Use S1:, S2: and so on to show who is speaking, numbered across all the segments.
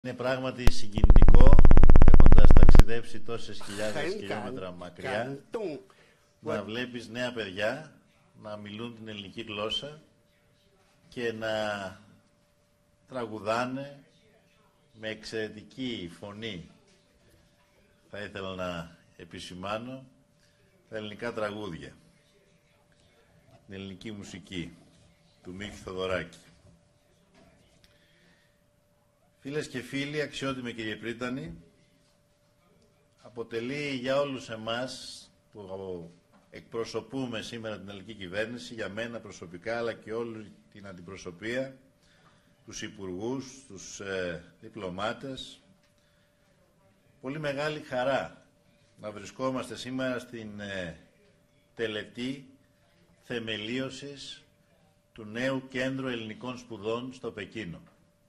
S1: Είναι πράγματι συγκινητικό, έχοντας ταξιδέψει τόσες χιλιάδες χιλιόμετρα μακριά, να βλέπεις νέα παιδιά να μιλούν την ελληνική γλώσσα και να τραγουδάνε με εξαιρετική φωνή. Θα ήθελα να επισημάνω τα ελληνικά τραγούδια, την ελληνική μουσική του Μίκη Θοδωράκη. Φίλες και φίλοι, αξιότιμοι κύριε Πρίτανη, αποτελεί για όλους εμάς που εκπροσωπούμε σήμερα την ελληνική κυβέρνηση, για μένα προσωπικά αλλά και όλη την αντιπροσωπεία, τους υπουργούς, τους διπλωμάτες, πολύ μεγάλη χαρά να βρισκόμαστε σήμερα στην τελετή θεμελίωσης του νέου Κέντρου Ελληνικών Σπουδών στο Πεκίνο.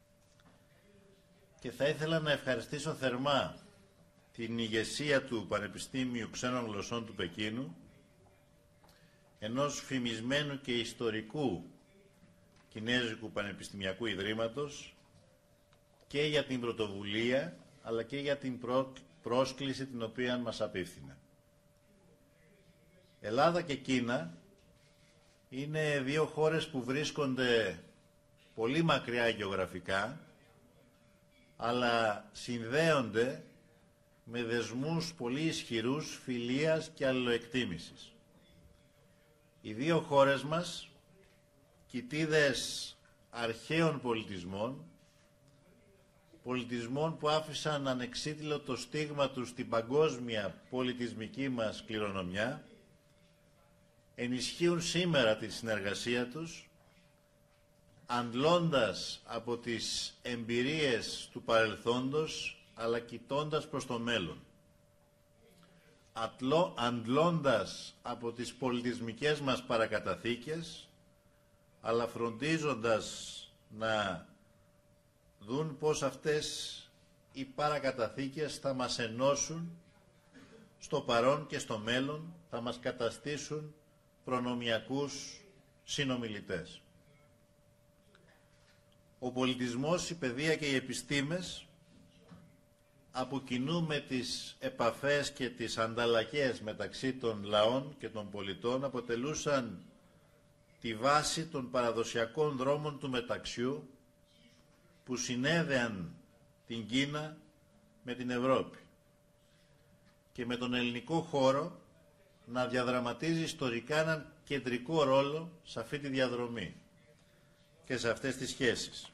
S1: Και θα ήθελα να ευχαριστήσω θερμά την ηγεσία του Πανεπιστήμιου Ξένων Γλωσσών του Πεκίνου, ενός φημισμένου και ιστορικού Κινέζικου Πανεπιστημιακού Ιδρύματος, και για την πρωτοβουλία, αλλά και για την πρόσκληση την οποία μας απίφθηνε. Ελλάδα και Κίνα είναι δύο χώρες που βρίσκονται πολύ μακριά γεωγραφικά, αλλά συνδέονται με δεσμούς πολύ ισχυρούς φιλίας και αλληλοεκτίμησης. Οι δύο χώρες μας, κοιτίδες αρχαίων πολιτισμών που άφησαν ανεξίτηλο το στίγμα τους στην παγκόσμια πολιτισμική μας κληρονομιά, ενισχύουν σήμερα τη συνεργασία τους, αντλώντας από τις εμπειρίες του παρελθόντος, αλλά κοιτώντας προς το μέλλον. Αντλώντας από τις πολιτισμικές μας παρακαταθήκες, αλλά φροντίζοντας να δουν πώς αυτές οι παρακαταθήκες θα μας ενώσουν στο παρόν και στο μέλλον, θα μας καταστήσουν προνομιακούς συνομιλητές. Ο πολιτισμός, η παιδεία και οι επιστήμες, από κοινού με τις επαφές και τις ανταλλαγές μεταξύ των λαών και των πολιτών, αποτελούσαν τη βάση των παραδοσιακών δρόμων του μεταξιού που συνέδεαν την Κίνα με την Ευρώπη και με τον ελληνικό χώρο να διαδραματίζει ιστορικά έναν κεντρικό ρόλο σε αυτή τη διαδρομή και σε αυτές τις σχέσεις.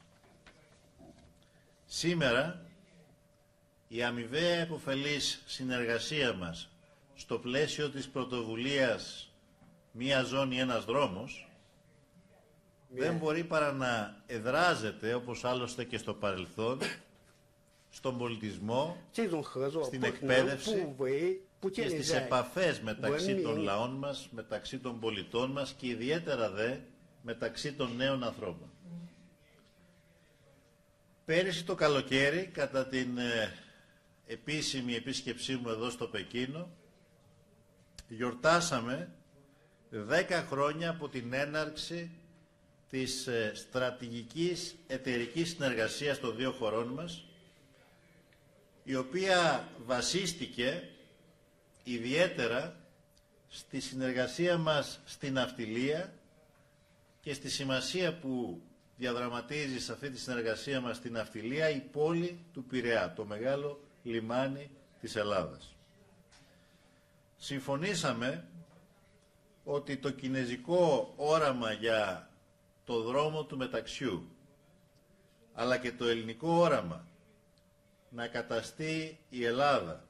S1: Σήμερα η αμοιβαία επωφελής συνεργασία μας στο πλαίσιο της πρωτοβουλίας «Μία ζώνη, ένας δρόμος» δεν μπορεί παρά να εδράζεται, όπως άλλωστε και στο παρελθόν, στον πολιτισμό, στην εκπαίδευση και στις επαφές μεταξύ των λαών μας, μεταξύ των πολιτών μας και ιδιαίτερα δε μεταξύ των νέων ανθρώπων. Πέρυσι το καλοκαίρι, κατά την επίσημη επίσκεψή μου εδώ στο Πεκίνο, γιορτάσαμε 10 χρόνια από την έναρξη της στρατηγικής εταιρικής συνεργασίας των δύο χωρών μας, η οποία βασίστηκε ιδιαίτερα στη συνεργασία μας στην ναυτιλία και στη σημασία που διαδραματίζει σε αυτή τη συνεργασία μας στην ναυτιλία η πόλη του Πειραιά, το μεγάλο λιμάνι της Ελλάδας. Συμφωνήσαμε ότι το κινεζικό όραμα για το δρόμο του μεταξιού, αλλά και το ελληνικό όραμα να καταστεί η Ελλάδα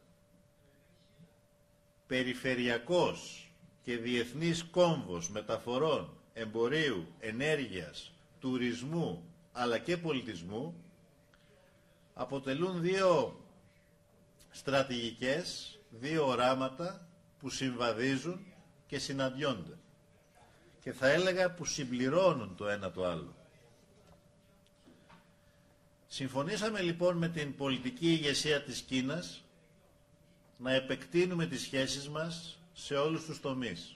S1: περιφερειακός και διεθνής κόμβος μεταφορών, εμπορίου, ενέργειας, τουρισμού αλλά και πολιτισμού, αποτελούν δύο στρατηγικές, δύο οράματα που συμβαδίζουν και συναντιόνται και θα έλεγα που συμπληρώνουν το ένα το άλλο. Συμφωνήσαμε λοιπόν με την πολιτική ηγεσία της Κίνας να επεκτείνουμε τις σχέσεις μας σε όλους τους τομείς,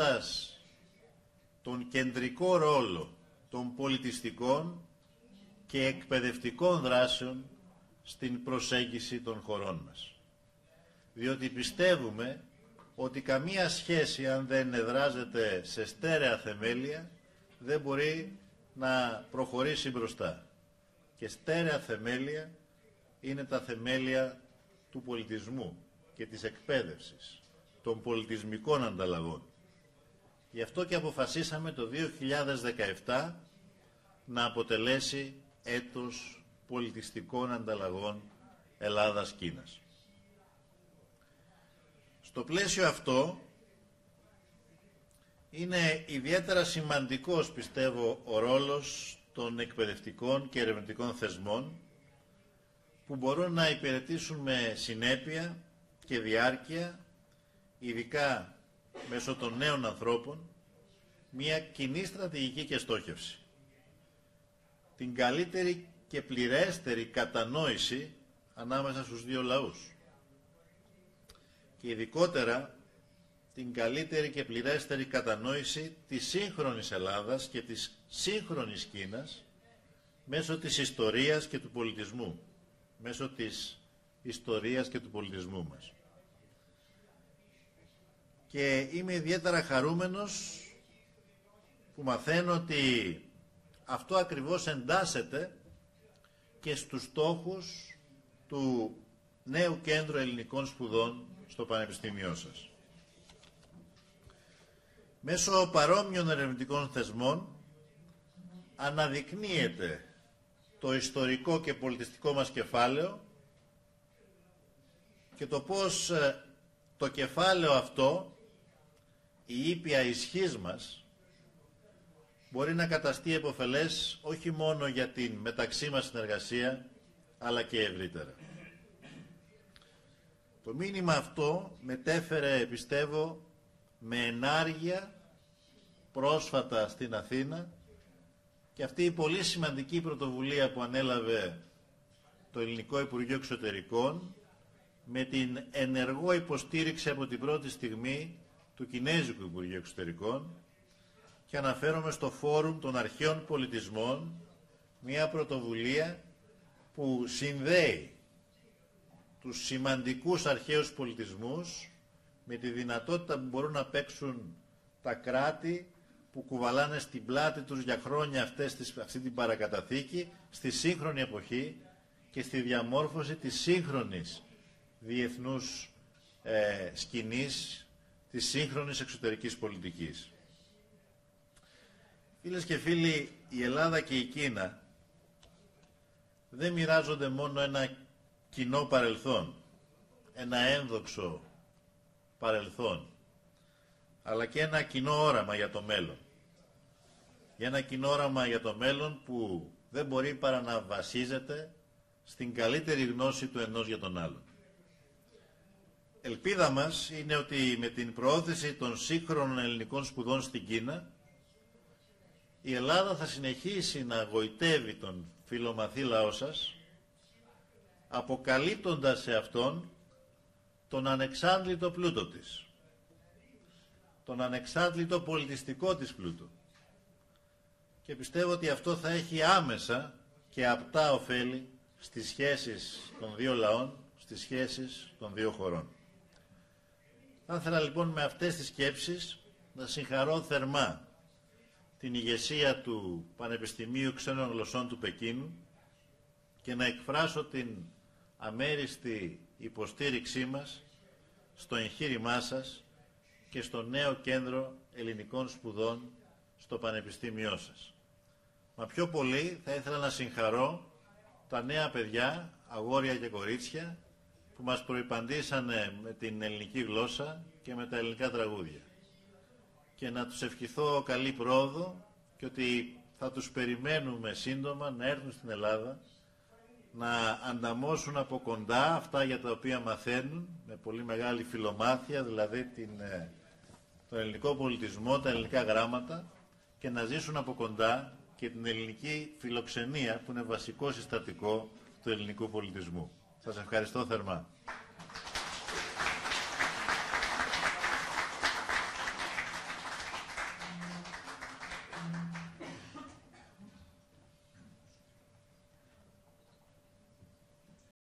S1: αξιοποιώντας τον κεντρικό ρόλο των πολιτιστικών και εκπαιδευτικών δράσεων στην προσέγγιση των χωρών μας. Διότι πιστεύουμε ότι καμία σχέση, αν δεν εδράζεται σε στέρεα θεμέλια, δεν μπορεί να προχωρήσει μπροστά. Και στέρεα θεμέλια είναι τα θεμέλια του πολιτισμού και της εκπαίδευσης, των πολιτισμικών ανταλλαγών. Γι' αυτό και αποφασίσαμε το 2017 να αποτελέσει έτος πολιτιστικών ανταλλαγών Ελλάδας-Κίνας. Στο πλαίσιο αυτό είναι ιδιαίτερα σημαντικός, πιστεύω, ο ρόλος των εκπαιδευτικών και ερευνητικών θεσμών που μπορούν να υπηρετήσουν με συνέπεια και διάρκεια, ειδικά μέσω των νέων ανθρώπων, μια κοινή στρατηγική και στόχευση. Την καλύτερη και πληρέστερη κατανόηση ανάμεσα στους δύο λαούς. Και ειδικότερα την καλύτερη και πληρέστερη κατανόηση της σύγχρονης Ελλάδας και της σύγχρονης Κίνας μέσω της ιστορίας και του πολιτισμού. Μέσω της ιστορίας και του πολιτισμού μας. Και είμαι ιδιαίτερα χαρούμενος που μαθαίνω ότι αυτό ακριβώς εντάσσεται και στους στόχους του νέου Κέντρου Ελληνικών Σπουδών στο Πανεπιστήμιό σας. Μέσω παρόμοιων ερευνητικών θεσμών αναδεικνύεται το ιστορικό και πολιτιστικό μας κεφάλαιο και το πώς το κεφάλαιο αυτό, η ήπια ισχύς μας, μπορεί να καταστεί επωφελές όχι μόνο για την μεταξύ μας συνεργασία, αλλά και ευρύτερα. Το μήνυμα αυτό μετέφερε, πιστεύω, με ενάργεια πρόσφατα στην Αθήνα και αυτή η πολύ σημαντική πρωτοβουλία που ανέλαβε το Ελληνικό Υπουργείο Εξωτερικών με την ενεργό υποστήριξη από την πρώτη στιγμή του Κινέζικου Υπουργείου Εξωτερικών, και αναφέρομαι στο Φόρουμ των Αρχαίων Πολιτισμών, μια πρωτοβουλία που συνδέει τους σημαντικούς αρχαίους πολιτισμούς με τη δυνατότητα που μπορούν να παίξουν τα κράτη που κουβαλάνε στην πλάτη τους για χρόνια αυτή την παρακαταθήκη στη σύγχρονη εποχή και στη διαμόρφωση της σύγχρονης διεθνούς σκηνής, της σύγχρονης εξωτερικής πολιτικής. Φίλες και φίλοι, η Ελλάδα και η Κίνα δεν μοιράζονται μόνο ένα κοινό παρελθόν, ένα ένδοξο παρελθόν, αλλά και ένα κοινό όραμα για το μέλλον. Για ένα κοινό όραμα για το μέλλον που δεν μπορεί παρά να βασίζεται στην καλύτερη γνώση του ενός για τον άλλον. Ελπίδα μας είναι ότι με την προώθηση των σύγχρονων ελληνικών σπουδών στην Κίνα, η Ελλάδα θα συνεχίσει να γοητεύει τον φιλομαθή λαό σας, αποκαλύπτοντας σε αυτόν τον ανεξάντλητο πλούτο της, τον ανεξάντλητο πολιτιστικό της πλούτο. Και πιστεύω ότι αυτό θα έχει άμεσα και απτά ωφέλη στις σχέσεις των δύο λαών, στις σχέσεις των δύο χωρών. Θα ήθελα λοιπόν με αυτές τις σκέψεις να συγχαρώ θερμά την ηγεσία του Πανεπιστημίου Ξένων Γλωσσών του Πεκίνου και να εκφράσω την αμέριστη υποστήριξή μας στο εγχείρημά σας και στο νέο Κέντρο Ελληνικών Σπουδών στο Πανεπιστήμιό σας. Μα πιο πολύ θα ήθελα να συγχαρώ τα νέα παιδιά, αγόρια και κορίτσια, που μας προϋπαντήσανε με την ελληνική γλώσσα και με τα ελληνικά τραγούδια. Και να τους ευχηθώ καλή πρόοδο και ότι θα τους περιμένουμε σύντομα να έρθουν στην Ελλάδα, να ανταμώσουν από κοντά αυτά για τα οποία μαθαίνουν, με πολύ μεγάλη φιλομάθεια, δηλαδή τον ελληνικό πολιτισμό, τα ελληνικά γράμματα, και να ζήσουν από κοντά και την ελληνική φιλοξενία που είναι βασικό συστατικό του ελληνικού πολιτισμού. Σας ευχαριστώ θερμά.